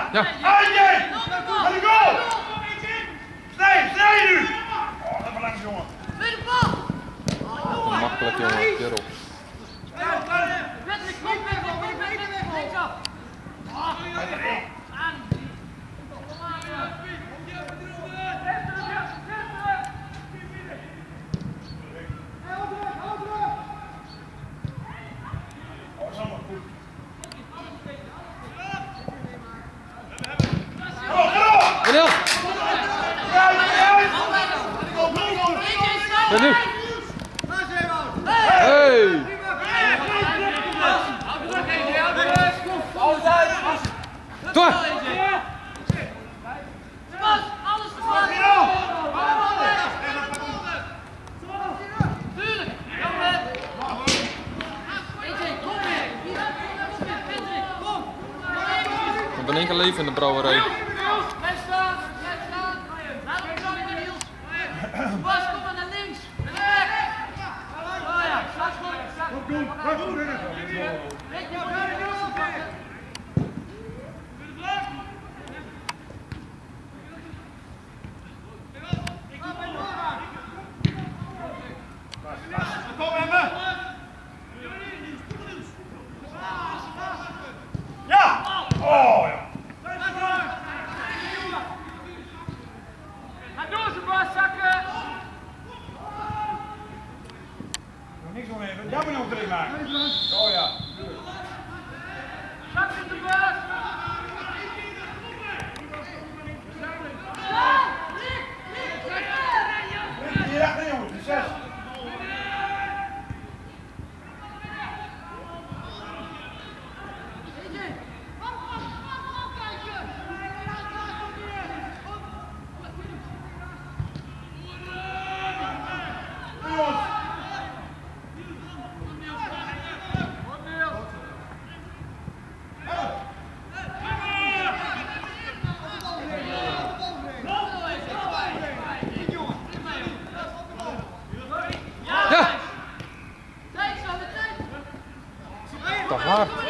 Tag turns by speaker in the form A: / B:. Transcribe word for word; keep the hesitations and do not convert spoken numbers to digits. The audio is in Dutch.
A: Ja.
B: Eindje! Let it go! Snij, snij nu! Oh, even langs, jongen.
A: Makkelijk, jongen. Kerel.
B: Daniel!
A: En nu? Hey! Door! Ik ben één keer leven in de brouwerij.
C: Bas, kom maar naar links. Oh ja, straks gewoon.
B: Kom even! Ja! Oh ja!
C: Ga door ze Bas, zakken.
B: Nog niks nog even. Jij moet nog drie maken. Oh ja.
C: Zakken de Bas.
B: Hier achter jongens, de zes.
A: Te hard.